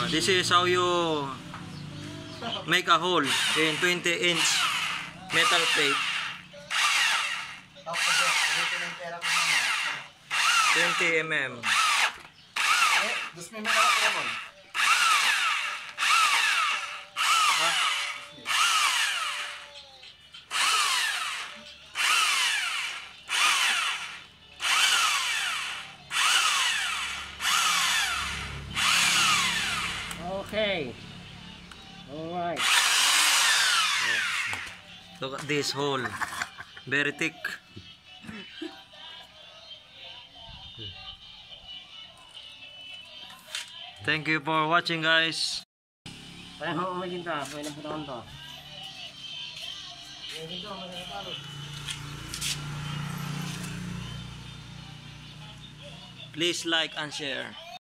This is how you make a hole in 20-inch metal plate. 20 mm. Dus may mga naman. Okay. Alright. Look at this hole. Very thick. Thank you for watching, guys. Kaya magiging ta. Pwede na putawan to. Please like and share.